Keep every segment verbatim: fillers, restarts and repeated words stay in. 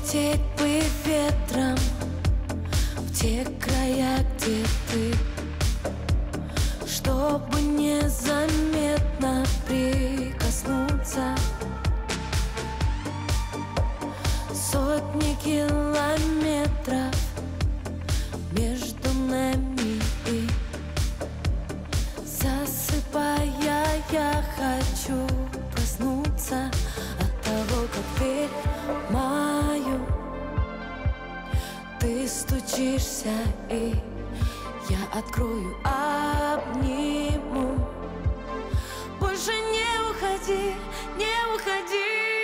Улететь бы ветром в те края, где ты, чтобы незаметно прикоснуться. Сотни километров между нами, и засыпая, я хочу проснуться от того, как дверь мою ты стучишься, и я открою, обниму. Больше не уходи, не уходи.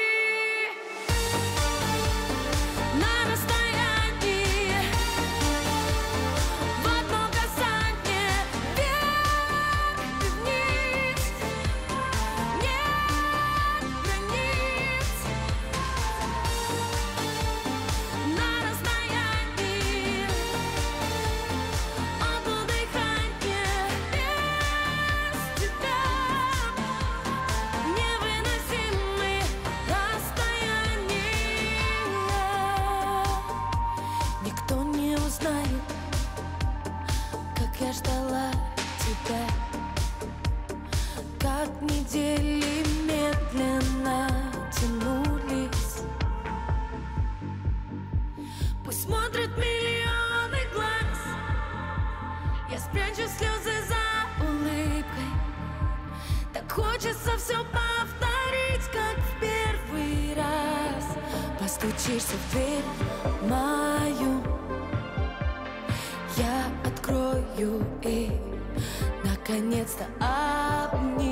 Никто не узнает, как я ждала тебя, как недели медленно тянулись. Пусть смотрят миллионы глаз, я спрячу слезы за улыбкой. Так хочется все повторить, как в первый раз. Постучишься в дверь мою, я открою, и наконец-то обниму.